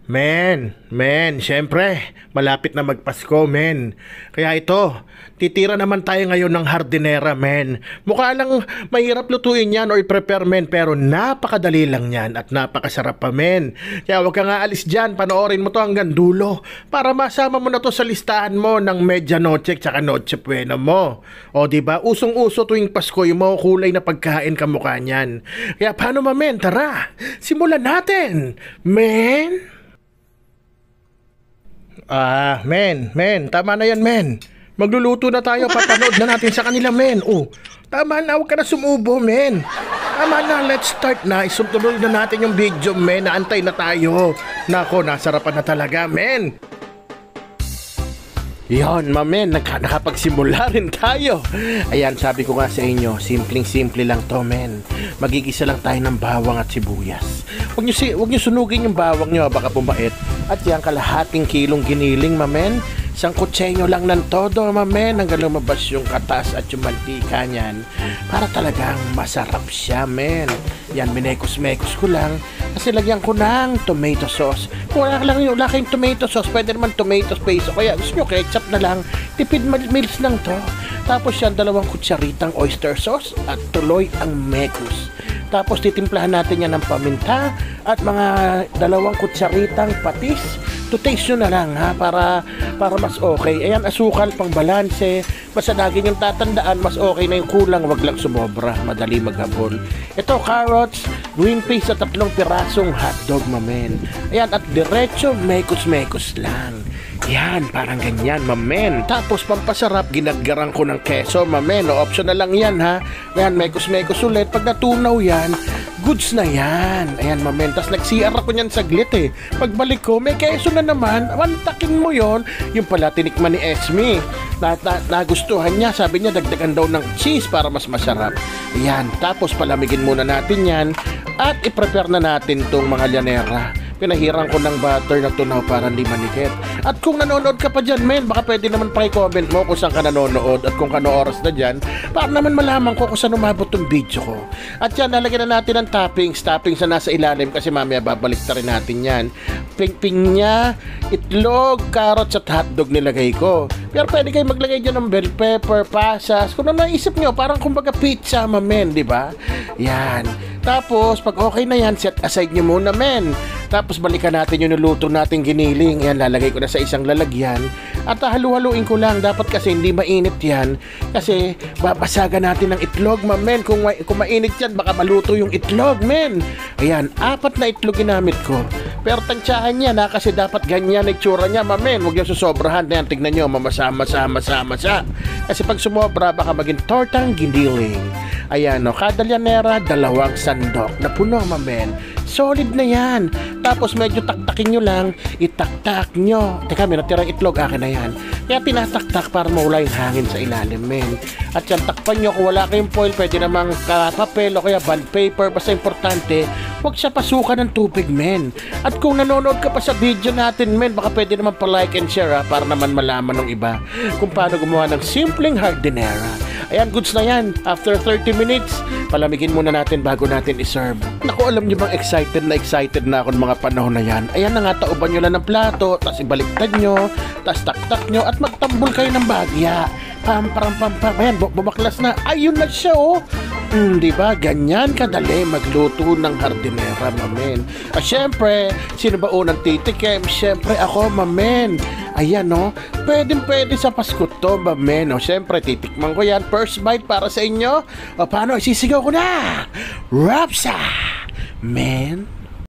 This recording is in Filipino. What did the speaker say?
Men, syempre, malapit na magpasko, men. Kaya ito, titira naman tayo ngayon ng hardinera, men. Mukha lang mahirap lutuin yan o i-prepare, men, pero napakadali lang yan at napakasarap pa, men. Kaya huwag ka nga alis dyan, panoorin mo to hanggang dulo para masama mo na to sa listahan mo ng medianoche tsaka noche buena mo. O diba, usong-uso tuwing Pasko yung mga kulay na pagkain kamukha niyan. Kaya paano, men, tara, simulan natin, men. Men, tama na yan, men. Magluluto na tayo, papanood na natin sa kanila, men. Oh, tama na, huwag ka na sumubo, men. Tama na, let's start na. Isutuloy na natin yung video, men. Naantay na tayo. Nako, nasarapan na talaga, men. Yon, men, nakapagsimula rin tayo. Ayan, sabi ko nga sa inyo, simpleng-simple lang to, men. Magigisa lang tayo ng bawang at sibuyas. Huwag nyo sunugin yung bawang nyo, baka pumait. At yan, kalahating kilong giniling, men. Isang kutsenyo lang ng todo, men, hanggang lumabas yung katas at yung mantika niyan. Para talagang masarap siya, men. Yan, minekos-mekos ko lang. Kasi lagyan ko ng tomato sauce. Kung wala kayong tomato sauce, pwede naman tomato paste. O kaya gusto nyo ketchup na lang. Tipid meals lang to. Tapos yan, 2 kutsaritang oyster sauce at tuloy ang mekos. Tapos titimplahan natin yan ng paminta at mga 2 kutsaritang patis. To taste nyo na lang, ha, para mas okay. Ayan, asukal pang balanse. Basta lagi yung tatandaan, mas okay na yung kulang, wag lang sumobra, madali maghabol. Ito, carrots, green peas at 3 pirasong hotdog, men. Ayan, at diretso, mekos-mekos lang. Yan, parang ganyan, men. Tapos pampasarap, ginaggarang ko ng keso, men. O, option na lang yan, ha. Ayan, mekos-mekos ulit. Pag natunaw yan, goods na yan. Ayan, men. Tapos nag-CR ako niyan saglit, eh. Pagbalik ko, may keso na naman. Wantakin mo yon. Yung pala, tinikman ni Esme. Nagustuhan niya. Sabi niya, dagdagan daw ng cheese para mas masarap. Ayan, tapos palamigin muna natin yan. At i-prepare na natin tong mga llanera. Pinahirang ko ng butter na tunaw para hindi manikit. At kung nanonood ka pa dyan, men, baka pwede naman paki-comment mo kung saan ka nanonood at kung kano oras na dyan para naman malaman ko kung saan umabot yung video ko. At yan, lalagyan na natin ng toppings na nasa ilalim kasi mamaya babalik na rin natin yan. Pinya, itlog, carrots at hotdog nilagay ko. Pero pwede kayo maglagay dyan ng bell pepper, pasas. Kung ano naisip nyo, parang kumbaga pizza, men, di ba? Yan. Tapos, pag okay na yan, set aside nyo muna, men. Tapos balikan natin yung niluto natin giniling. Yan, lalagay ko na sa isang lalagyan. At halu-haluin ko lang. Dapat kasi hindi mainit yan. Kasi babasagan natin ng itlog, men. Kung mainit yan, baka maluto yung itlog, men. Ayan, 4 na itlog ginamit ko. Pero tansyahan yan, ha, kasi dapat ganyan itsura niya, men. Huwag yung susobrahan. Ayan, tignan nyo, mamasama-sama siya. Kasi pag sumobra, baka maging tortang giniling. Ayan, no, kada llanera, 2 sandok na puno, men. Solid na yan. Tapos medyo taktakin nyo lang, itaktak nyo. Teka, may natirang itlog, akin na yan. Kaya tinataktak para mawala yung hangin sa ilalim, men. At yan, takpan nyo. Kung wala kayong foil, pwede namang papel o kaya bond paper. Basta importante, huwag siya pasukan ng tubig, men. At kung nanonood ka pa sa video natin, men, baka pwede naman pa-like and share, ha, para naman malaman ng iba kung paano gumawa ng simpleng hardinera. Ayan, goods na yan. After 30 minutes, palamigin muna natin bago natin iserve. Naku, alam nyo bang excited na ako ng mga panahon na yan. Ayan na nga, tauban nyo lang ng plato, tapos ibaliktad nyo, tapos taktak nyo, at magtambol kayo ng bagya. Pam. Ayan, bumaklas na. Ayun na siya, oh. Diba? Ganyan kadali magluto ng hardinera, men. At syempre, sino ba unang titikim? Syempre ako, men. Ayan, no? Pwede sa Pasko to, men. O, syempre, titikman ko yan. First bite para sa inyo. O, paano? Isisigaw ko na! Rapsa! Men.